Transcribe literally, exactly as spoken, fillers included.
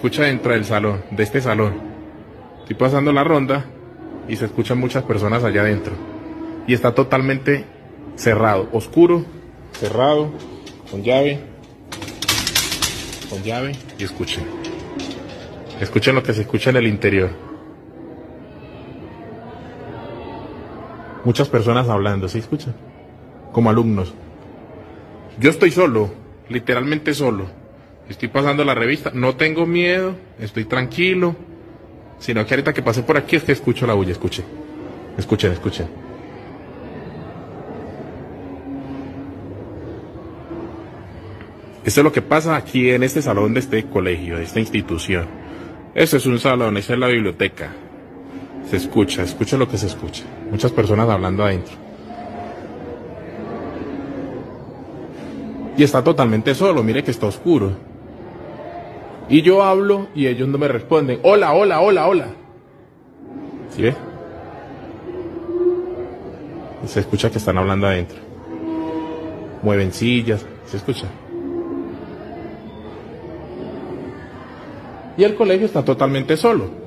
escucha dentro del salón, de este salón. Estoy pasando la ronda y se escuchan muchas personas allá adentro. Y está totalmente cerrado, oscuro, cerrado, con llave, con llave, y escuchen. Escuchen lo que se escucha en el interior. Muchas personas hablando, ¿sí escuchan? Como alumnos. Yo estoy solo, literalmente solo. Estoy pasando la revista, no tengo miedo, estoy tranquilo. Sino que ahorita que pasé por aquí es que escucho la bulla, escuchen. Escuchen, escuchen. Esto es lo que pasa aquí en este salón de este colegio, de esta institución. Este es un salón, esta es la biblioteca. Se escucha, escucha lo que se escucha. Muchas personas hablando adentro. Y está totalmente solo, mire que está oscuro. Y yo hablo y ellos no me responden. Hola, hola, hola, hola. ¿Sí ve? Y se escucha que están hablando adentro. Mueven sillas, se escucha. Y el colegio está totalmente solo.